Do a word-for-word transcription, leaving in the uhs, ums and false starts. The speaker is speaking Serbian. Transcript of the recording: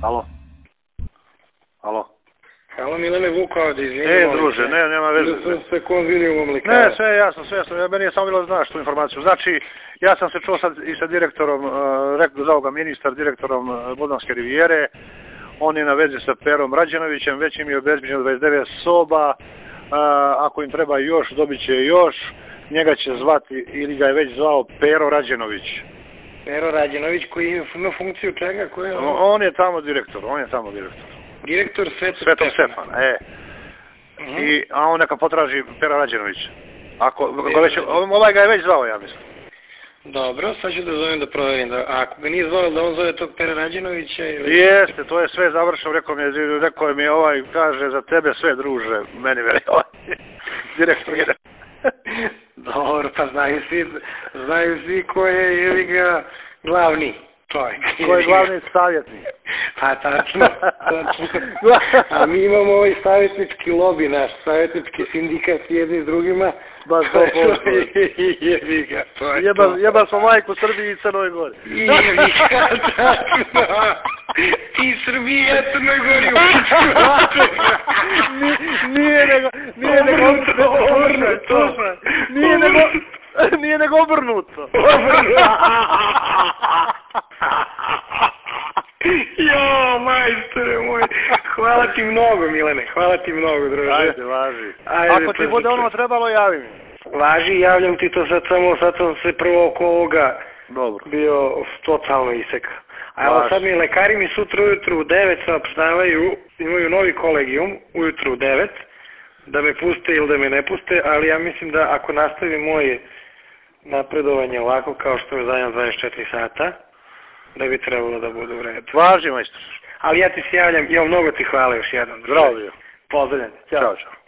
Alo? Alo? Halo, Milane Vuka ovdje, izvini. E, druže, ne, nema veze. Da sam se konziliumom likara. Ne, sve je jasno, sve je jasno. Meni je samo bilo da znaš tu informaciju. Znači, ja sam se čuo sad i sa direktorom, uh, rekao za ovoga ministar, direktorom uh, Bodonske rivijere. On je na vezi sa Perom Rađenovićem, već im je obezbeđeno dvadeset devet soba. Uh, ako im treba još, dobit će još. Njega će zvati, ili ga je već zvao Pero Rađenović. Pero Rađenović koji ima funkciju čega? Koji je on? On je tamo direktor, on je tamo direktor. Direktor Svetog Svetog Stefana. Stefana, e. Uh -huh. I, a on neka potraži Pera Rađenovića. Ako, ga već, ovaj ga je već zvao, ja mislim. Dobro, sad ću da zovem da proverim. Da, a ako ga nije zvao, da on zove tog Pera Rađenovića? Ili... Jeste, to je sve završeno, rekao mi je, rekao mi je ovaj, kaže, za tebe sve druže, meni veli ovaj, direktor je. Dobro, pa znaju svi, znaju svi ko je, ili ga, glavni čovjek. Ko je glavni savjetnik. Pa tačno, tačno. A mi imamo ovaj savjetnički lobi, naš savjetnički sindikat jedni s drugima. Baš to pošto. Jebi ga, to je jeba, to. Jeba smo majku Srbiji i Crnoj Gori. Jebi ga, tačno. Ti Srbija i Crnoj Gori. Nije nego, nije nego obrnuto. Nije nego, nije nego obrnuto. Jo, majstore moj, hvala ti mnogo, Milane, hvala ti mnogo, druže. Ajde, važi. Ajde, ako ti bude ono trebalo, javi mi. Važi, javljam ti to sad samo, sad sam se prvo oko ovoga Dobro. bio totalno iseka. A evo sad mi lekari mi sutra ujutru u devet saopštavaju, imaju novi kolegijum, ujutru u devet, da me puste ili da me ne puste, ali ja mislim da ako nastavi moje napredovanje ovako kao što je zadnja dvadeset četiri sata, da bi trebalo da bude u redu. Važi, majstor. Ali ja ti se javljam, ja mnogo ti hvala još jednom. Zdravlje. Pozdravljam. Ćao, čao.